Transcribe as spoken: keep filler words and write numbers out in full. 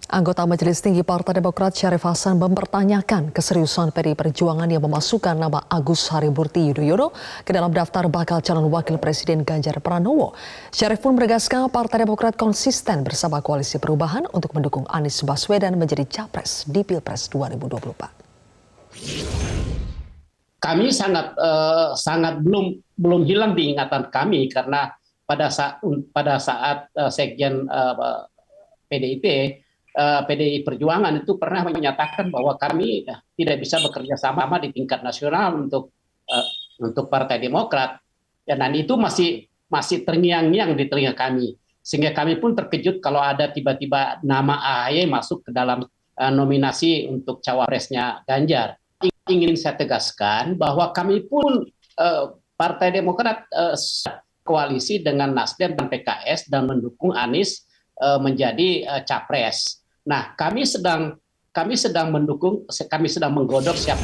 Anggota Majelis Tinggi Partai Demokrat Syarif Hasan mempertanyakan keseriusan P D I Perjuangan yang memasukkan nama Agus Harimurti Yudhoyono ke dalam daftar bakal calon wakil presiden Ganjar Pranowo. Syarif pun menegaskan Partai Demokrat konsisten bersama Koalisi Perubahan untuk mendukung Anies Baswedan menjadi capres di Pilpres dua ribu dua puluh empat. Kami sangat uh, sangat belum belum hilang di ingatan kami karena pada saat pada saat uh, Sekjen uh, P D I P P D I Perjuangan itu pernah menyatakan bahwa kami tidak bisa bekerja sama di tingkat nasional untuk uh, untuk Partai Demokrat, dan itu masih masih terngiang-ngiang di telinga kami, sehingga kami pun terkejut kalau ada tiba-tiba nama A H Y masuk ke dalam uh, nominasi untuk cawapresnya Ganjar. Ingin saya tegaskan bahwa kami pun uh, Partai Demokrat uh, koalisi dengan Nasdem dan P K S dan mendukung Anies uh, menjadi uh, capres. Nah, kami sedang kami sedang mendukung, kami sedang menggodok siapa